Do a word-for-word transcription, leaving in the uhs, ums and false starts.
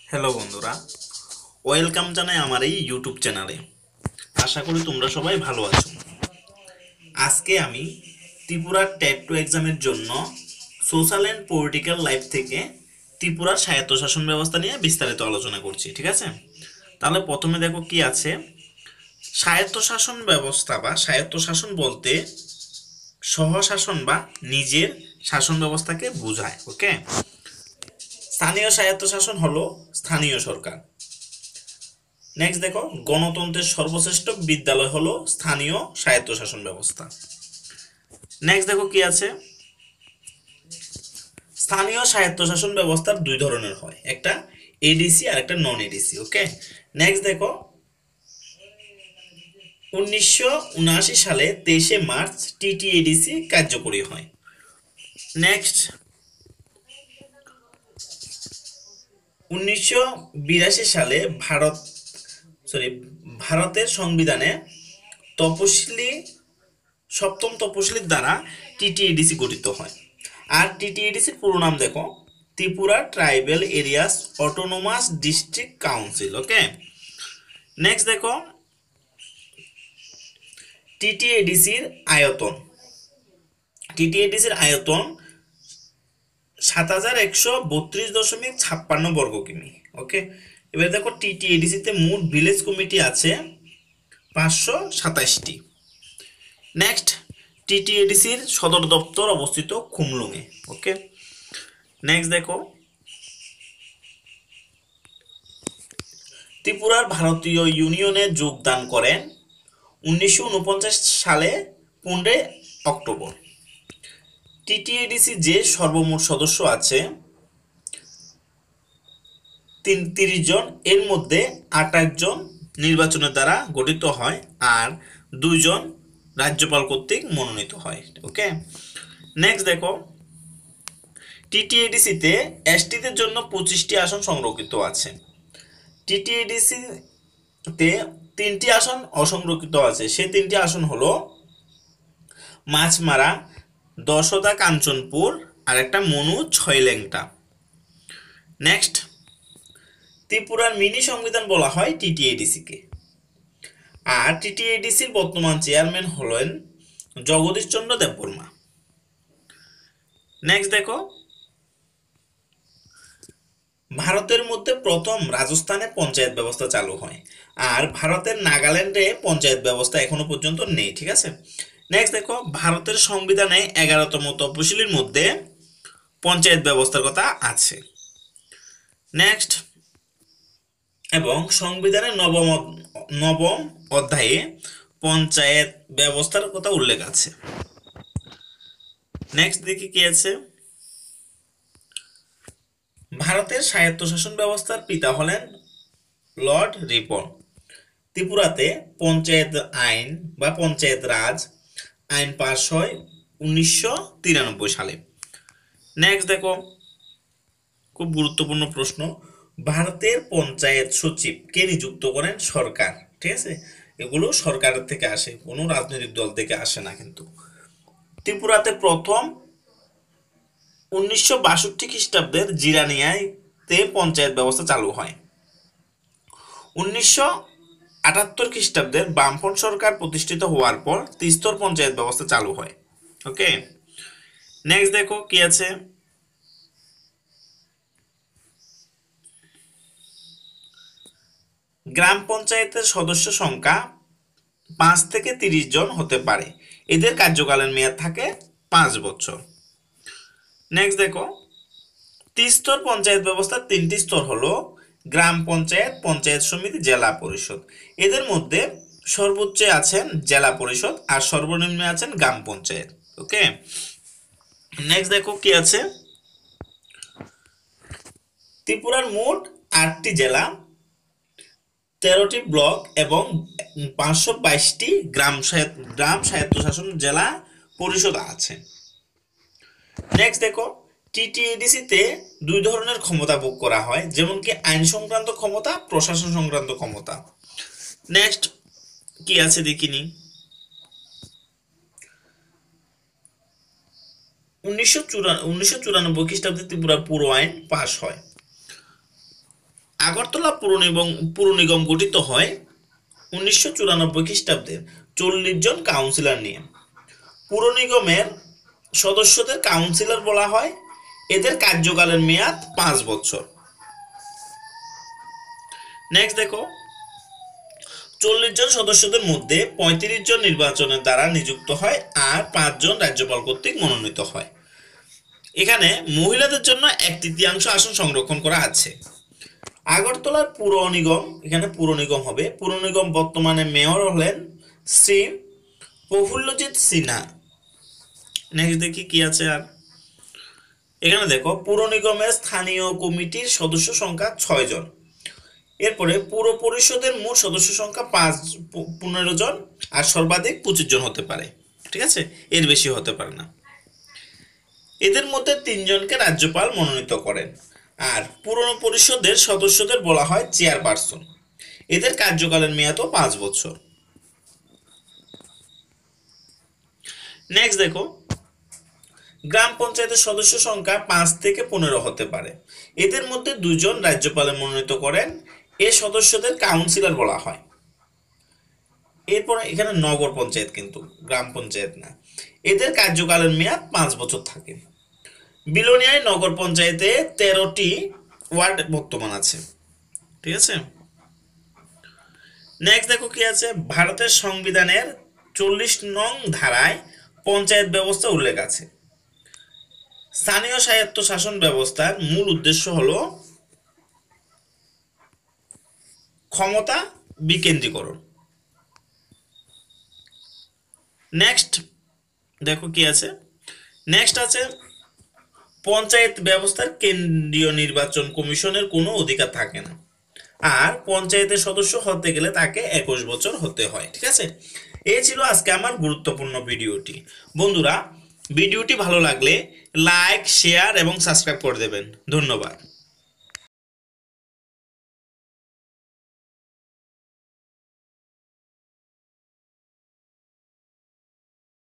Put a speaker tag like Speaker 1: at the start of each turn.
Speaker 1: Hello বন্ধুরা, welcome জানাই আমার এই ইউটিউব চ্যানেলে। আশা করি তোমরা সবাই ভালো আছো। আজকে আমি ত্রিপুরার ট্যাট টু এক্সামের জন্য সোশ্যাল অ্যান্ড পলিটিক্যাল লাইফ থেকে ত্রিপুরার স্বায়ত্তশাসন ব্যবস্থা নিয়ে বিস্তারিত আলোচনা করছি, ঠিক আছে? তাহলে প্রথমে দেখো কি আছে। স্বায়ত্তশাসন ব্যবস্থা বা স্বায়ত্তশাসন বলতে সহশাসন বা নিজের শাসন ব্যবস্থাকে বোঝায়। ওকে, স্থানীয় স্বায়ত্তশাসন হলো স্থানীয় সরকার। নেক্সট দেখো, গণতন্ত্রের সর্বশ্রেষ্ঠ বিদ্যালয় হলো স্থানীয় স্বায়ত্তশাসন ব্যবস্থা। নেক্সট দেখো কি আছে। স্থানীয় স্বায়ত্তশাসন ব্যবস্থার দুই ধরনের হয়, একটা এডিসি আর একটা নন এডিসি। ওকে, নেক্সট দেখো, উনিশশো উনআশি সালে তেইশে মার্চ টিটিএডিসি কার্যকরী হয়। নেক্সট, উনিশশো বিরাশি সালে ভারত সরি ভারতের সংবিধানে তপশিলি সপ্তম তপশিলির দ্বারা টিটিএডিসি গঠিত হয়। আর টিটিএডিসির পুরো নাম দেখো, Tripura tribal areas autonomous district council. Okay, next দেখো, টিটিএডিসির আয়তন টিটিএডিসির আয়তন সাত হাজার একশো বত্রিশ দশমিক ছাপ্পান্ন বর্গ কিমি। ওকে, এবার দেখো, টিটিএডিসিতে মোট ভিলেজ কমিটি আছে পাঁচশো সাতাশটি। নেক্সট, টিটিএডিসির সদর দপ্তর অবস্থিত খুমলুঙে। ওকে, নেক্সট দেখো, ত্রিপুরার ভারতীয় ইউনিয়নে যোগদান করেন উনিশশো উনপঞ্চাশ সালে পনেরোই অক্টোবর। টিটিএডিসি যে সর্বমোট সদস্য আছে তিন তিরিশ জন, এর মধ্যে আঠাশ জন নির্বাচনের দ্বারা গঠিত হয় আর দুইজন রাজ্যপাল কর্তৃক মনোনীত হয়। ওকে, নেক্সট দেখো, টিটিএডিসিতে এসটিদের জন্য পঁচিশটি আসন সংরক্ষিত আছে। টিটিএডিসিতে তিনটি আসন অসংরক্ষিত আছে। সে তিনটি আসন হলো মাছমারা, দশদা কাঞ্চনপুর আর একটা মনু ছয়লেংটা। নেক্সট, ত্রিপুরার মিনি সংবিধান বলা হয় টিটিএডিসিকে। আর টিটিএডিসির বর্তমান চেয়ারম্যান হলেন জগদীশ চন্দ্র দেববর্মা। নেক্সট দেখো, ভারতের মধ্যে প্রথম রাজস্থানে পঞ্চায়েত ব্যবস্থা চালু হয়, আর ভারতের নাগাল্যান্ডে পঞ্চায়েত ব্যবস্থা এখনো পর্যন্ত নেই, ঠিক আছে? নেক্সট দেখো, ভারতের সংবিধানে এগারোতম তপশিলির মধ্যে পঞ্চায়েত ব্যবস্থার কথা আছে। নেক্সট, এবং সংবিধানের নবম নবম অধ্যায়ে পঞ্চায়েত ব্যবস্থার কথা উল্লেখ আছে। নেক্সট দেখি কি আছে। ভারতের স্বায়ত্তশাসন ব্যবস্থার পিতা হলেন লর্ড রিপন। ত্রিপুরাতে পঞ্চায়েত আইন বা পঞ্চায়েত রাজ আইন পাস হয় উনিশশো তিরানব্বই সালে। নেক্সট দেখো, খুব গুরুত্বপূর্ণ প্রশ্ন, ভারতের পঞ্চায়েত সচিব কে নিযুক্ত করেন? সরকার, ঠিক আছে? এগুলো সরকারের থেকে আসে, কোনো রাজনৈতিক দল থেকে আসে না কিন্তু। ত্রিপুরাতে প্রথম উনিশশো বাষট্টি খ্রিস্টাব্দের জিরানিয়াতে পঞ্চায়েত ব্যবস্থা চালু হয়। উনিশশো আটাত্তর খ্রিস্টাব্দের বামফ্রন্ট সরকার প্রতিষ্ঠিত হওয়ার পর ত্রিস্তর পঞ্চায়েত ব্যবস্থা চালু হয়। ওকে, নেক্সট দেখো কি আছে। গ্রাম পঞ্চায়েতের সদস্য সংখ্যা পাঁচ থেকে তিরিশ জন হতে পারে। এদের কার্যকালের মেয়াদ থাকে পাঁচ বছর। নেক্সট দেখো, ত্রিস্তর পঞ্চায়েত ব্যবস্থার তিনটি স্তর হলো গ্রাম পঞ্চায়েত, পঞ্চায়েত সমিতি, জেলা পরিষদ। এদের মধ্যে সর্বোচ্চ আছেন জেলা পরিষদ আর সর্বনিম্নে আছেন গ্রাম পঞ্চায়েত। ওকে, নেক্সট দেখো কি আছে। ত্রিপুরার মোট আটটি জেলা, তেরোটি ব্লক এবং পাঁচশো বাইশটি গ্রাম গ্রাম স্বায়ত্তশাসন জেলা পরিষদ আছে। নেক্সট দেখো, টিটিএডিসিতে দুই ধরনের ক্ষমতা ভোগ করা হয়, যেমন কি আইন সংক্রান্ত ক্ষমতা, প্রশাসন সংক্রান্ত ক্ষমতা। নেক্সট কি আছে দেখিনি। উনিশশো চুরানব্বই খ্রিস্টাব্দে ত্রিপুরা পুরো আইন পাশ হয়। আগরতলা পুর নিগম পুর নিগম গঠিত হয় উনিশশো চুরানব্বই খ্রিস্টাব্দে চল্লিশ জন কাউন্সিলর নিয়ে। পুর নিগমের সদস্যদের কাউন্সিলর বলা হয়। এদের কার্যকালের মেয়াদ পাঁচ বছর। নেক্সট দেখো, চল্লিশ জন সদস্যদের মধ্যে পঁয়ত্রিশ জন নির্বাচনের দ্বারা নিযুক্ত হয় আর পাঁচজন রাজ্যপাল কর্তৃক মনোনীত হয়। এখানে মহিলাদের জন্য এক তৃতীয়াংশ আসন সংরক্ষণ করা আছে। আগরতলার পুর নিগম, এখানে পুর নিগম হবে। পুর নিগম বর্তমানে মেয়র হলেন শ্রী প্রফুল্লজিৎ সিনহা। নেক্সট দেখি কি আছে আর। এখানে দেখো, পুর নিগমের স্থানীয় কমিটির সদস্য সংখ্যা ছয় জন। এরপরে পুর পরিষদের মোট সদস্য সংখ্যা পাঁচ পনেরো জন আর সর্বাধিক পঁচিশ জন হতে পারে। ঠিক আছে, এর বেশি হতে পারে না। এদের মধ্যে তিনজনকে রাজ্যপাল মনোনীত করেন আর পুর পরিষদের সদস্যদের বলা হয় চেয়ারপারসন। এদের কার্যকালের মেয়াদও পাঁচ বছর। নেক্সট দেখো, গ্রাম পঞ্চায়েতের সদস্য সংখ্যা পাঁচ থেকে পনেরো হতে পারে। এদের মধ্যে দুজন রাজ্যপালে মনোনীত করেন। এ সদস্যদের কাউন্সিলর বলা হয়। এরপরে এখানে নগর পঞ্চায়েত, কিন্তু গ্রাম পঞ্চায়েত না। এদের কার্যকালের মেয়াদ পাঁচ বছর থাকে। বিলোনিয়ায় নগর পঞ্চায়েতে তেরোটি ওয়ার্ড বর্তমান আছে। ঠিক আছে। নেক্সট দেখো কি আছে, ভারতের সংবিধানের চল্লিশ নং ধারায় পঞ্চায়েত ব্যবস্থা উল্লেখ আছে। স্থানীয় স্বায়ত্তশাসন ব্যবস্থার মূল উদ্দেশ্য হলো ক্ষমতা বিকেন্দ্রীকরণ। নেক্সট দেখো কি আছে, নেক্সট আছে পঞ্চায়েত ব্যবস্থার কেন্দ্রীয় নির্বাচন কমিশনের কোনো অধিকার থাকে না আর পঞ্চায়েতের সদস্য হতে গেলে তাকে একুশ বছর হতে হয়। ঠিক আছে, এই ছিল আজকে আমার গুরুত্বপূর্ণ ভিডিওটি। বন্ধুরা, ভিডিওটি ভালো লাগলে লাইক, শেয়ার এবং সাবস্ক্রাইব করে দেবেন। ধন্যবাদ।